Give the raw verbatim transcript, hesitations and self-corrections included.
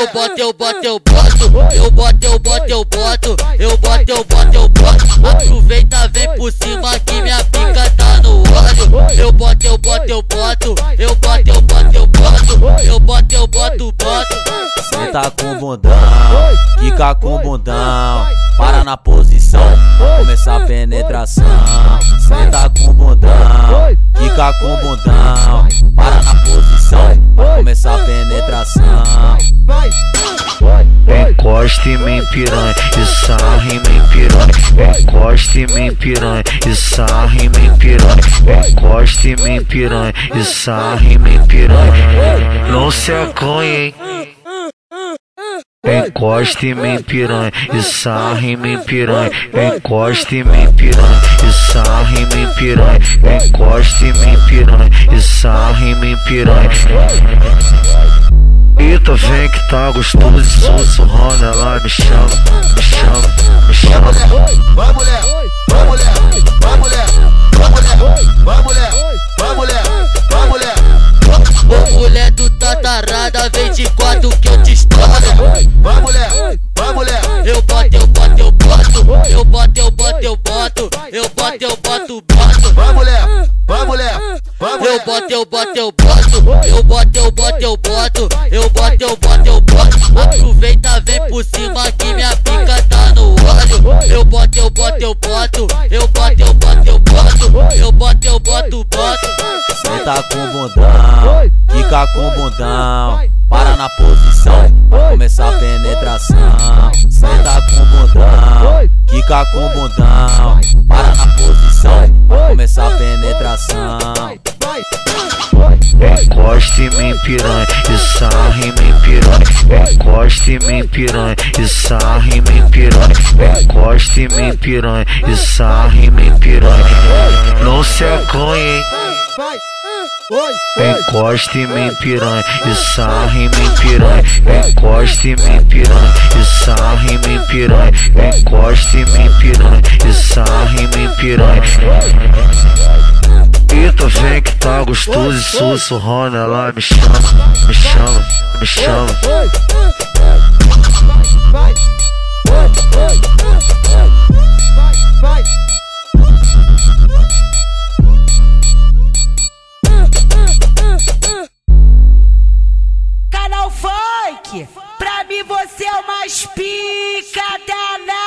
Eu boto, eu boto, eu boto, eu boto, eu boto, eu boto, eu boto, eu boto, eu boto. Aproveita, vem por cima que minha pica tá no óleo. Eu boto, eu boto, eu boto, eu boto, eu boto, eu boto, eu boto, eu boto, boto. Senta com bundão, quica com bundão, para na posição, começar a penetração. Senta com bundão, quica com bundão, para na posição, começar a penetração. Encosta em mim, piranha, e sarra em mim, piranha. Encosta em mim, piranha, e sarra em mim, piranha. Encosta em mim, piranha, e sarra em mim, piranha. Não se acanhe, hein? Encosta em mim, piranha, e sarra em mim, piranha. Encosta em mim, piranha, e sarra em mim, piranha. Encosta em mim, piranha, e sarra em mim, piranha. Eita, vem que tá gostoso, sussurrando, ela me chama, me chama, me chama. Vai mulher, vai mulher, vai mulher, vai mulher, vai mulher, vai mulher, vai mulher. Ô mulher do tatarada, vem de quatro que eu te estouro. Vai mulher, vai mulher. Eu boto, eu boto, eu boto, eu boto, eu boto, eu boto, eu boto, eu boto, boto. Vai mulher, vai mulher, vai mulher. Eu boto, eu boto, eu boto, eu boto, eu boto, eu boto, eu boto, eu boto, eu boto. Aproveita, vem por cima que minha pica tá no óleo. Eu boto, eu boto, eu boto, eu boto, eu boto, eu boto, eu boto, eu boto, boto. Senta com bundão, quica com bundão, para na posição, começar a penetração. Senta com bundão, quica com bundão, para na posição, começar a penetração. Encosta em mim, piranha, e sarra em mim, piranha. Encosta em mim, piranha, e sarra em mim, piranha. Encosta em mim, piranha, e sarra em mim, piranha. Não se acanhe, hein? Encosta em mim, piranha, e sarra em mim, piranha. Encosta em mim, piranha, e sarra em mim, piranha. Encosta em mim, piranha, e sarra em mim, piranha. Eita, vem que tá gostoso, sussurrando, ela me chama, me chama, me chama. Canal Funk, pra mim você é o mais pica danado.